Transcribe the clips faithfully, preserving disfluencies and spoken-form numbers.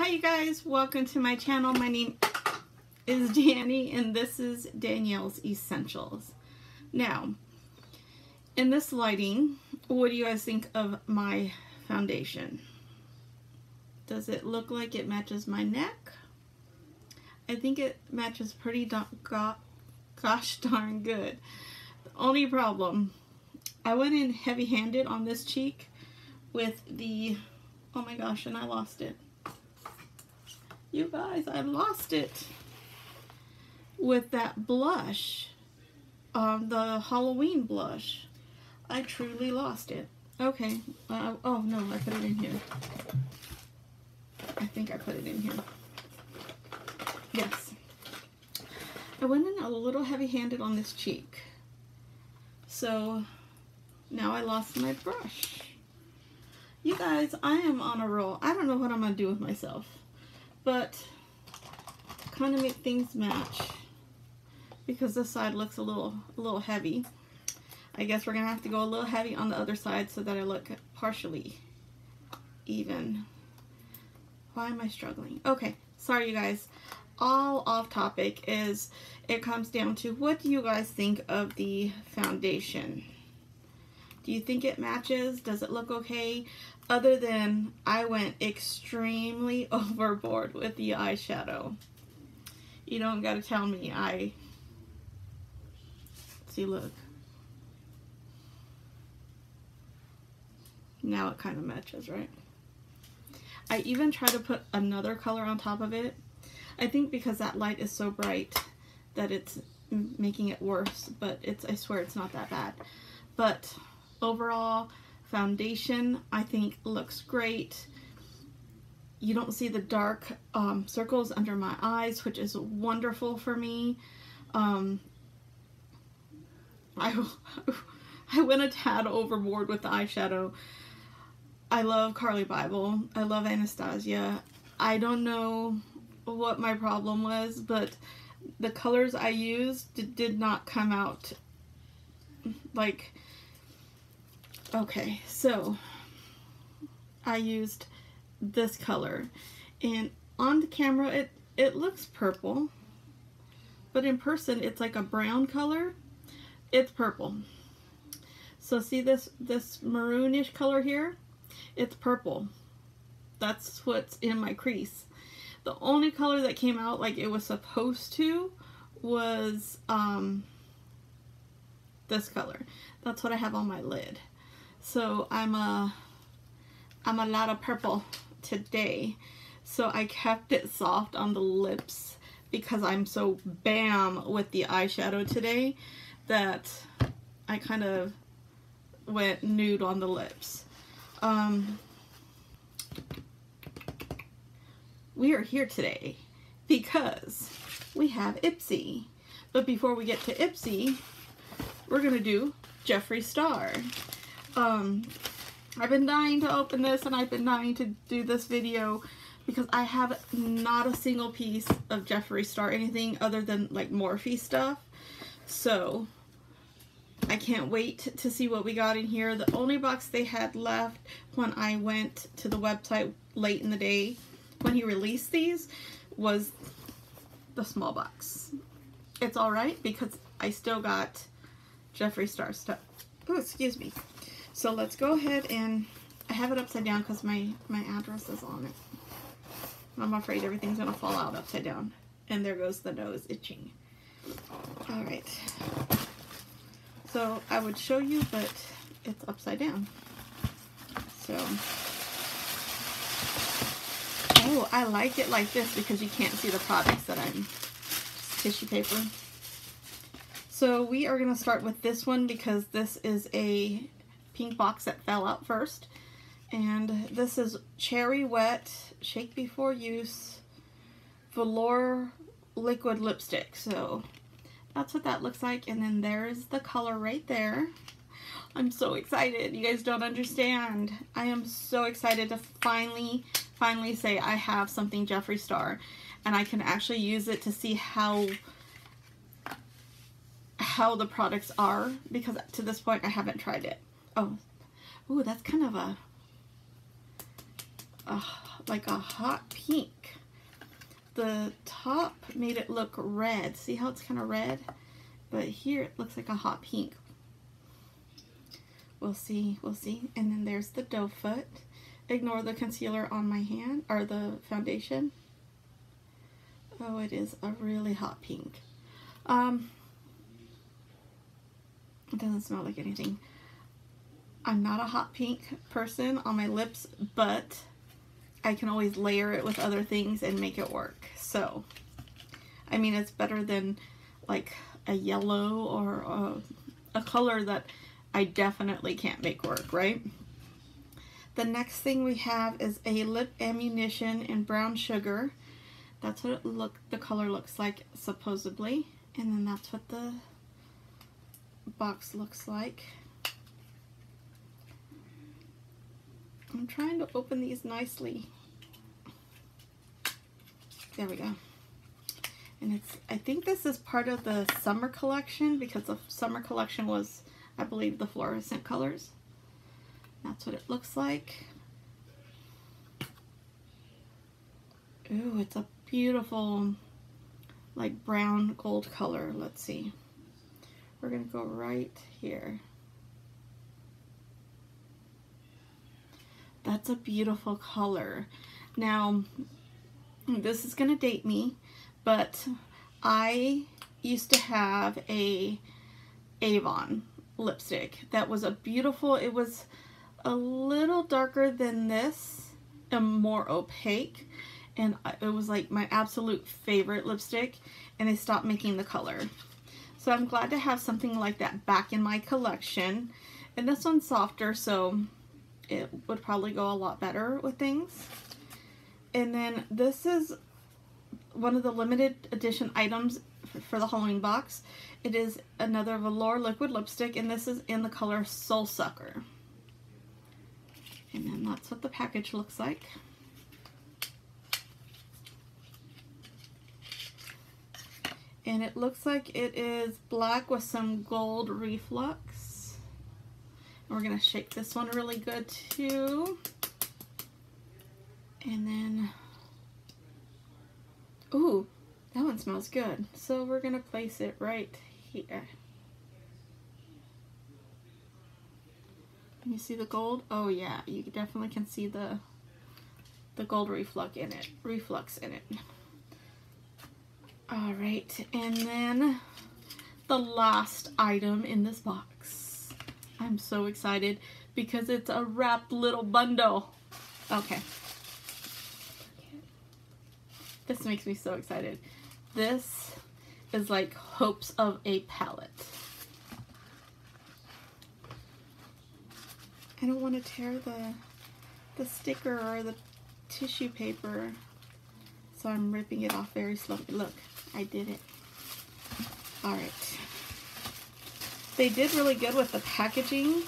Hi you guys, welcome to my channel. My name is Danny and this is Danielle's Essentials. Now, in this lighting, what do you guys think of my foundation? Does it look like it matches my neck? I think it matches pretty do go gosh darn good. The only problem, I went in heavy-handed on this cheek with the, oh my gosh, and I lost it. You guys, I lost it. With that blush, um, the Halloween blush. I truly lost it. Okay, uh, oh no, I put it in here. I think I put it in here. Yes. I went in a little heavy-handed on this cheek. So, now I lost my brush. You guys, I am on a roll. I don't know what I'm going to do with myself. But, kind of make things match. Because this side looks a little, a little heavy. I guess we're going to have to go a little heavy on the other side so that I look partially even. Why am I struggling? Okay, sorry you guys. All off topic is, it comes down to, what do you guys think of the foundation? Do you think it matches? Does it look okay? Other than I went extremely overboard with the eyeshadow. You don't gotta tell me. I see, look. Now it kind of matches, right? I even try to put another color on top of it. I think because that light is so bright that it's making it worse, but it's, I swear it's not that bad. But overall, foundation I think looks great. You don't see the dark um, circles under my eyes, which is wonderful for me. Um, I, I went a tad overboard with the eyeshadow. I love Carly Bible. I love Anastasia. I don't know what my problem was, but the colors I used did, did not come out like... Okay, so I used this color, and on the camera it, it looks purple, but in person it's like a brown color. It's purple. So see this, this maroonish color here? It's purple. That's what's in my crease. The only color that came out like it was supposed to was um, this color. That's what I have on my lid. So I'm a, I'm a lot of purple today. So I kept it soft on the lips because I'm so bam with the eyeshadow today that I kind of went nude on the lips. Um, we are here today because we have Ipsy. But before we get to Ipsy, we're going to do Jeffree Star. Um, I've been dying to open this and I've been dying to do this video because I have not a single piece of Jeffree Star, anything other than like Morphe stuff. So I can't wait to see what we got in here. The only box they had left when I went to the website late in the day when he released these was the small box. It's alright because I still got Jeffree Star stuff. Oh, excuse me. So let's go ahead and, I have it upside down because my, my address is on it. I'm afraid everything's going to fall out upside down. And there goes the nose itching. Alright. So I would show you, but it's upside down. So, oh, I like it like this because you can't see the products that I'm, tissue paper. So we are going to start with this one because this is a pink box that fell out first. And this is Cherry Wet Shake Before Use Velour Liquid Lipstick. So that's what that looks like. And then there's the color right there. I'm so excited. You guys don't understand. I am so excited to finally, finally say I have something Jeffree Star. And I can actually use it to see how... how the products are, because to this point I haven't tried it. Oh, ooh, that's kind of a, a like a hot pink. The top made it look red. See how it's kind of red? But here it looks like a hot pink. We'll see, we'll see. And then there's the doe foot. Ignore the concealer on my hand, or the foundation. Oh, it is a really hot pink. Um, it doesn't smell like anything. I'm not a hot pink person on my lips, but I can always layer it with other things and make it work. So, I mean, it's better than like a yellow or a, a color that I definitely can't make work, right? The next thing we have is a lip ammunition in brown sugar. That's what it look the color looks like supposedly, and then that's what the box looks like. I'm trying to open these nicely. There we go. And it's, I think this is part of the summer collection, because the summer collection was, I believe, the fluorescent colors. That's what it looks like. Ooh, it's a beautiful, like brown gold color. Let's see. We're gonna go right here. That's a beautiful color. Now, this is gonna date me, but I used to have a Avon lipstick that was a beautiful, it was a little darker than this and more opaque, and it was like my absolute favorite lipstick, and they stopped making the color. So I'm glad to have something like that back in my collection. And this one's softer, so it would probably go a lot better with things. And then this is one of the limited edition items for the Halloween box. It is another Velour liquid lipstick, and this is in the color Soul Sucker. And then that's what the package looks like. And it looks like it is black with some gold reflux. And we're going to shake this one really good too. And then, ooh, that one smells good. So we're going to place it right here. Can you see the gold? Oh yeah, you definitely can see the the gold reflux in it. Reflux in it. All right, and then the last item in this box. I'm so excited because it's a wrapped little bundle. Okay. This makes me so excited. This is like hopes of a palette. I don't want to tear the the sticker or the tissue paper, so I'm ripping it off very slowly. Look, I did it. All right. They did really good with the packaging,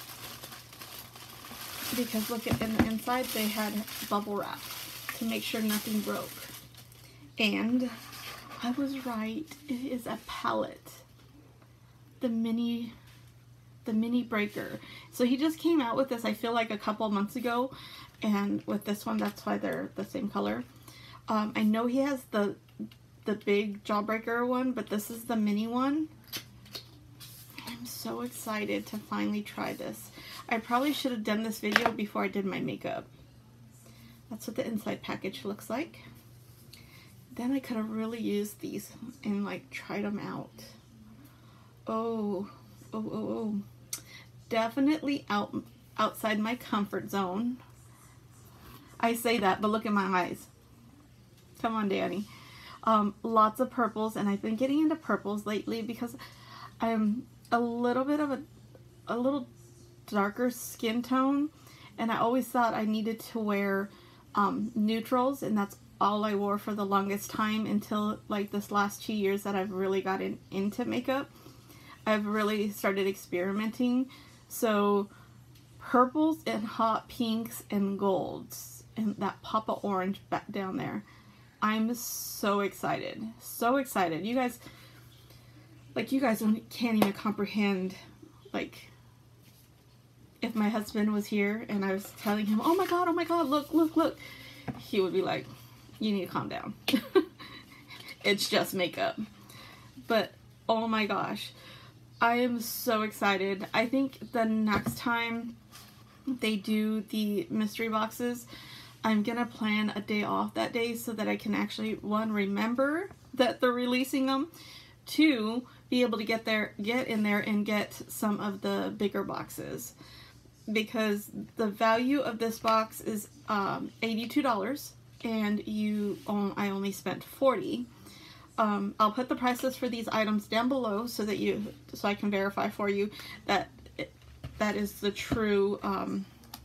because look at in the inside they had bubble wrap to make sure nothing broke. And I was right. It is a palette. The mini the mini breaker. So he just came out with this, I feel like a couple months ago, and with this one, that's why they're the same color. Um, I know he has the the big jawbreaker one, but this is the mini one. I'm so excited to finally try this. I probably should have done this video before I did my makeup. That's what the inside package looks like. Then I could have really used these and like tried them out. Oh, oh, oh, oh. Definitely out outside my comfort zone. I say that, but look at my eyes. Come on, Danny. Um, lots of purples, and I've been getting into purples lately because I'm a little bit of a, a little darker skin tone, and I always thought I needed to wear um, neutrals, and that's all I wore for the longest time until like this last two years that I've really gotten into makeup. I've really started experimenting. So purples and hot pinks and golds and that pop of orange back down there. I'm so excited. So excited. You guys, like you guys don't, can't even comprehend, like, if my husband was here and I was telling him, oh my god, oh my god, look, look, look. he would be like, you need to calm down. It's just makeup. But oh my gosh, I am so excited. I think the next time they do the mystery boxes, I'm gonna plan a day off that day so that I can actually, one, remember that they're releasing them, two, be able to get there, get in there and get some of the bigger boxes, because the value of this box is um, eighty-two dollars and you, oh, I only spent forty dollars. Um, I'll put the prices for these items down below so that you, so I can verify for you that it, that is the true, um,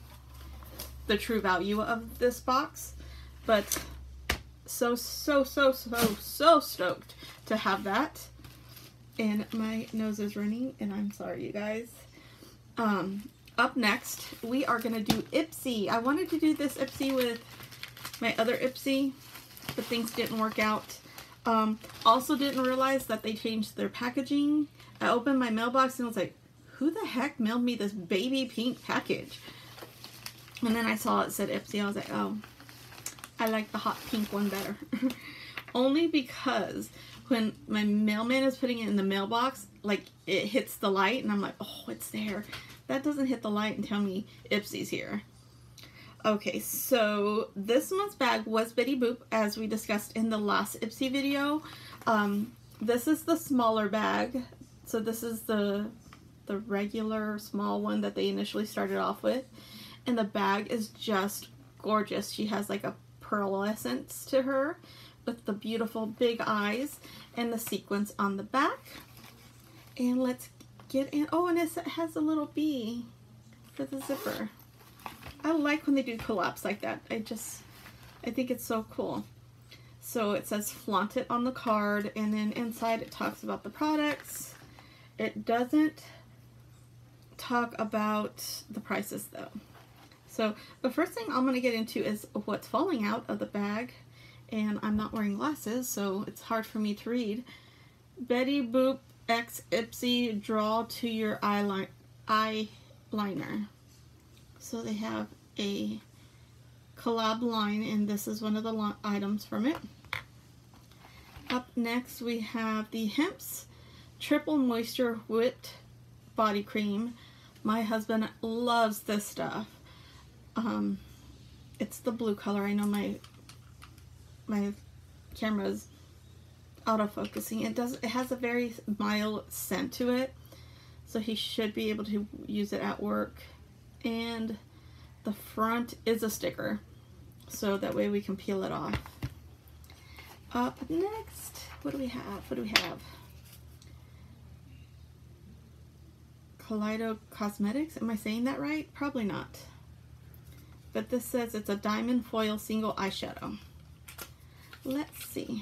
the true value of this box. But so, so, so, so, so stoked to have that. And my nose is running, and I'm sorry, you guys. Um, up next, we are going to do Ipsy. I wanted to do this Ipsy with my other Ipsy, but things didn't work out. Um, also didn't realize that they changed their packaging. I opened my mailbox and I was like, who the heck mailed me this baby pink package? And then I saw it said Ipsy. I was like, oh, I like the hot pink one better. Only because when my mailman is putting it in the mailbox, like it hits the light and I'm like, oh, it's there. That doesn't hit the light and tell me Ipsy's here. Okay, so this month's bag was Betty Boop, as we discussed in the last Ipsy video. Um, this is the smaller bag. So this is the, the regular small one that they initially started off with. And the bag is just gorgeous. She has like a pearlescence to her with the beautiful big eyes and the sequins on the back. And let's get in. Oh, and it has a little bee for the zipper. I like when they do collapse like that. I just, I think it's so cool. So it says flaunt it on the card, and then inside it talks about the products. It doesn't talk about the prices though. So the first thing I'm going to get into is what's falling out of the bag, and I'm not wearing glasses, so it's hard for me to read. Betty Boop X Ipsy Draw to Your Eyeliner. Eyeliner. So they have a collab line, and this is one of the items from it. Up next we have the Hemp's Triple Moisture Whipped Body Cream. My husband loves this stuff. Um, it's the blue color. I know my my camera's autofocusing. It does. It has a very mild scent to it, so he should be able to use it at work. And the front is a sticker, so that way we can peel it off. Up next, what do we have? What do we have? Kaleido Cosmetics. Am I saying that right? Probably not. But this says it's a diamond foil single eyeshadow. Let's see.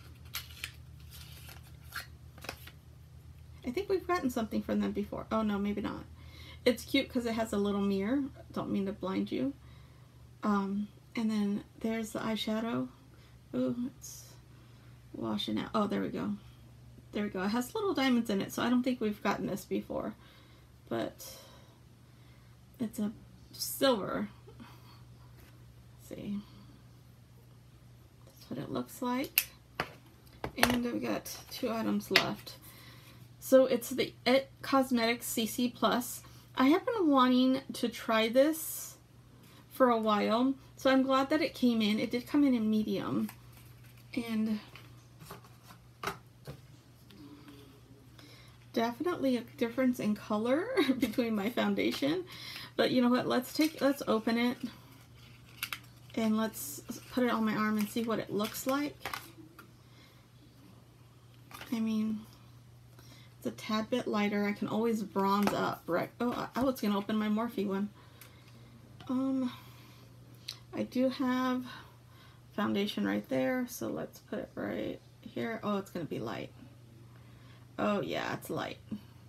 I think we've gotten something from them before. Oh no, maybe not. It's cute because it has a little mirror. Don't mean to blind you. Um, and then there's the eyeshadow. Ooh, it's washing out. Oh, there we go. There we go. It has little diamonds in it, so I don't think we've gotten this before. But it's a silver. Let's see. That's what it looks like. And we got two items left. So it's the It Cosmetics C C Plus. I have been wanting to try this for a while, so I'm glad that it came in. It did come in in medium, and definitely a difference in color between my foundation. But you know what? Let's take, let's open it, and let's put it on my arm and see what it looks like. I mean, it's a tad bit lighter. I can always bronze up, right? Oh, I was gonna open my Morphe one. Um, I do have foundation right there, so let's put it right here. Oh, it's gonna be light. Oh yeah, it's light.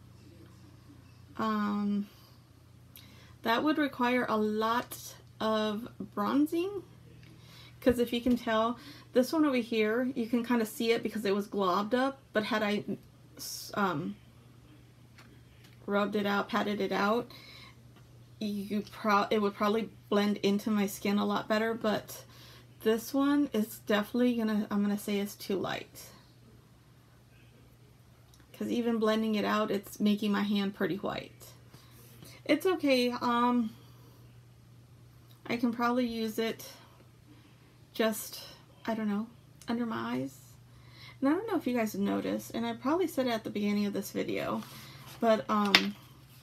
Um, that would require a lot of bronzing, because if you can tell, this one over here, you can kind of see it because it was globbed up, but had I um, rubbed it out, patted it out, you pro it would probably blend into my skin a lot better. But this one is definitely gonna, I'm gonna say it's too light. Because even blending it out, it's making my hand pretty white. It's okay. Um, I can probably use it just, I don't know, under my eyes. And I don't know if you guys noticed, and I probably said it at the beginning of this video, but um,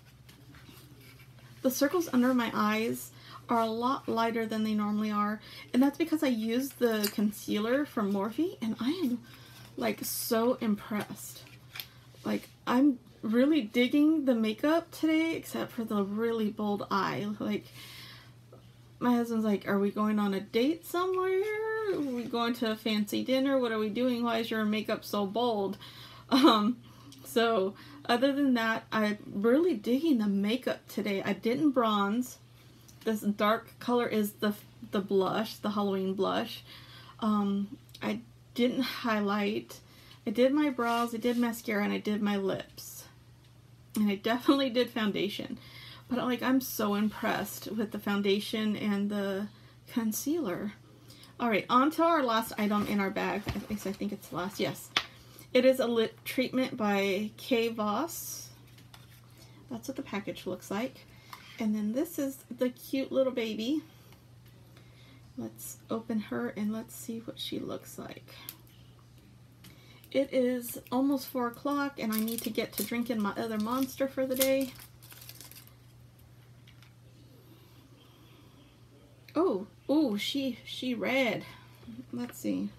the circles under my eyes are a lot lighter than they normally are. And that's because I used the concealer from Morphe, and I am like so impressed. Like, I'm really digging the makeup today, except for the really bold eye. Like, my husband's like, are we going on a date somewhere? Are we going to a fancy dinner? What are we doing? Why is your makeup so bold? Um, so, other than that, I'm really digging the makeup today. I didn't bronze. This dark color is the, the blush, the Halloween blush. Um, I didn't highlight. I did my brows, I did mascara, and I did my lips. And I definitely did foundation. But like, I'm so impressed with the foundation and the concealer. Alright, on to our last item in our bag. At least I think it's the last. Yes. It is a lip treatment by K Voss. That's what the package looks like. And then this is the cute little baby. Let's open her and let's see what she looks like. It is almost four o'clock and I need to get to drinking my other Monster for the day. Oh, oh, she, she red. Let's see.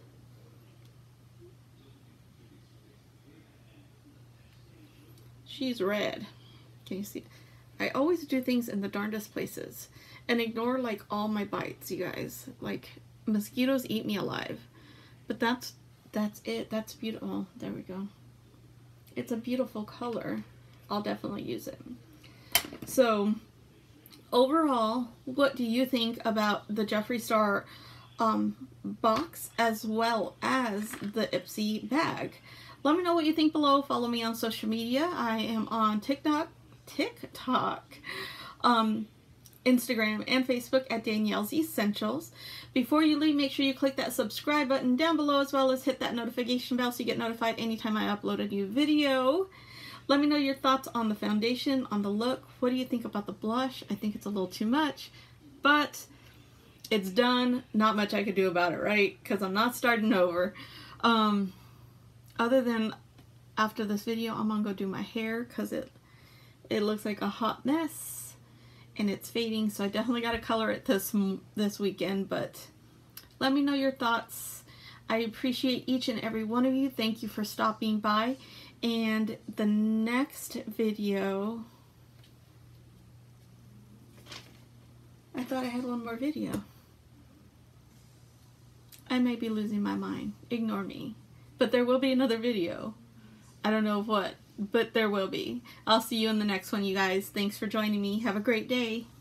She's red. Can you see? I always do things in the darndest places and ignore like all my bites, you guys. Like, mosquitoes eat me alive. But that's That's it. That's beautiful. There we go. It's a beautiful color. I'll definitely use it. So, overall, what do you think about the Jeffree Star um, box as well as the Ipsy bag? Let me know what you think below. Follow me on social media. I am on TikTok, TikTok, um, Instagram, and Facebook at Danielle's Essentials. Before you leave, make sure you click that subscribe button down below, as well as hit that notification bell so you get notified anytime I upload a new video. Let me know your thoughts on the foundation, on the look. What do you think about the blush? I think it's a little too much, but it's done. Not much I could do about it, right? Because I'm not starting over. Um, other than after this video, I'm gonna go do my hair because it it looks like a hot mess. And it's fading, so I definitely got to color it this this weekend, but let me know your thoughts. I appreciate each and every one of you. Thank you for stopping by. And the next video, I thought I had one more video. I may be losing my mind. Ignore me. But there will be another video. I don't know what. But there will be. I'll see you in the next one, you guys. Thanks for joining me. Have a great day.